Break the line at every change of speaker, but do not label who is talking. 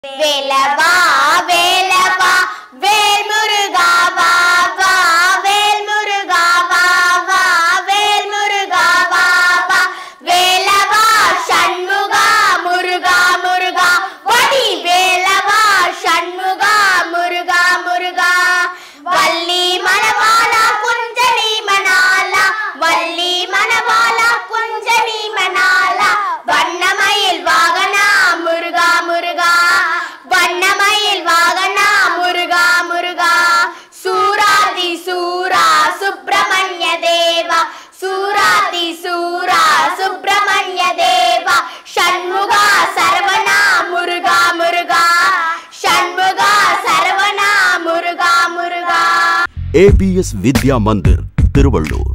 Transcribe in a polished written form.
வேலவா வேலவா வேல் முருகா வா வா வேல் முருகா வா வா வேல் முருகா வா வா வேலவா சண்முகா முருகா முருகா வடி வேலவா சண்முகா முருகா முருகா வள்ளி மணவாளா குஞ்சலி மணாலா வள்ளி மணவாளா குஞ்சலி மணாலா வண்ணமயில் வாகனா முருகா முருகா வண்ணமயில் வாகனா முருகா முருகா சூராதி சூரா சுப்பிரமணிய தேவா சூராதி சூரா சுப்பிரமணிய தேவா ஷண்முகா சரவணா முருகா முருகா ஷண்முகா சரவணா முருகா முருகா
APS வித்யா மந்திர் திருவள்ளூர்.